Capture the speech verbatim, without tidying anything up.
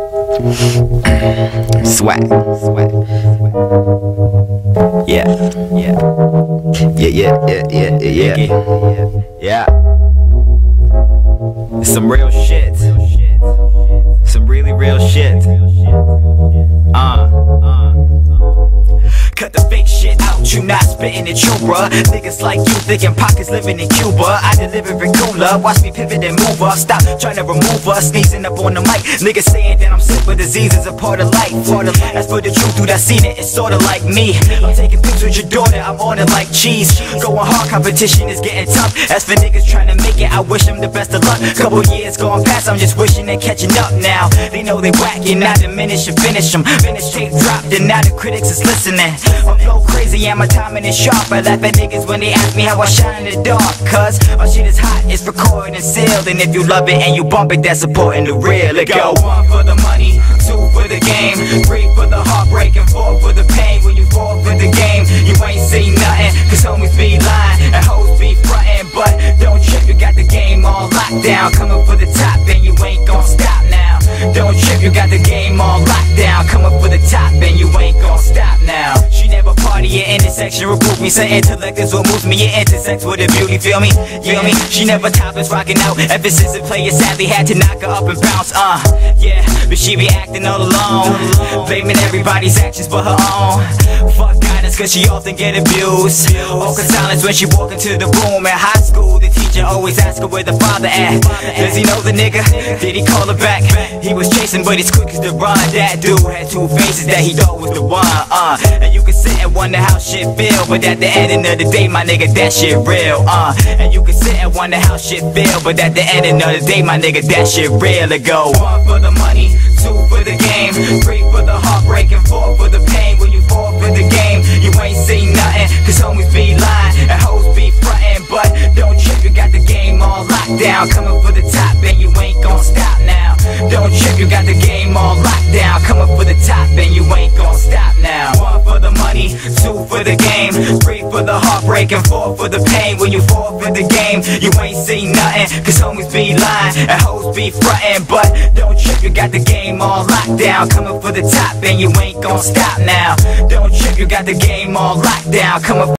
Swag, swag, yeah, yeah, yeah, yeah, yeah, yeah, yeah, yeah. Some real shit, some really real shit. Uh, uh. Cut the fake shit out, you not spitting it true, bruh. Niggas like you thinking pockets living in Cuba. I deliver it cooler, watch me pivot and move up. Stop trying to remove us, sneezing up on the mic. Niggas saying that I'm sick, but disease is a part of life. As for the truth, dude, I seen it, it's sorta like me. I'm taking pics with your daughter, I'm on it like cheese. Going hard, competition is getting tough. As for niggas trying to make it, I wish them the best of luck. Couple years going past, I'm just wishing they're catching up now. They know they whacking, I diminish and finish them. Finish tape dropped, and now the critics is listening. I'm so crazy and my timing is sharp. I laugh at niggas when they ask me how I shine in the dark. Cause our shit is hot, it's recorded and sealed. And if you love it and you bump it, that's supporting the real. Let go. One for the money, two for the game, three for the heartbreak, and four for the pain. When you fall for the game, you ain't seen nothing. Cause homies be lying and hoes be frontin'. But don't trip, you got the game all locked down. Coming for the top and you ain't gon' stop now. Don't trip, you got the game all locked down. Coming for the top and you ain't gon' stop now. She never party at intersection, reprove me. Say intellect is what moves me. It intersects with the beauty, feel me? Feel me? She never topless, rocking out. Ever since the player sadly had to knock her up and bounce. Uh, yeah, but she be acting all alone, blaming everybody's actions but her own. Fuck guidance cause she often get abused. Awkward silence when she walk into the room. At high school, the teacher always ask her where the father at. Does he know the nigga? Did he call her back? He was chasing but he's quick as the run. That dude had two faces that he thought was the one. Uh, and you can sit and wonder how shit feel, but at the end of the day, my nigga, that shit real. Uh, and you can sit and wonder how shit feel, but at the end of the day, my nigga, that shit real. Let go. One for the money, two for the game, three for the heartbreak, and four for the pain. When you fall for the game, you ain't seen nothing. Cause homies be lying and hoes be frontin'. But don't trip, you got the game all locked down. Coming for the top and you ain't gon' stop now. Don't trip, you got the game all locked down. Coming for the top and you ain't gon' stop now. One for the money, two for the game, three for the heartbreak, and four for the pain. When you fall for the game, you ain't seen nothing. Cause homies be lying and hoes be frontin'. But don't trip, you got the game all locked down. Coming for the top and you ain't gon' stop now. Don't trip, you got the game all locked down. Coming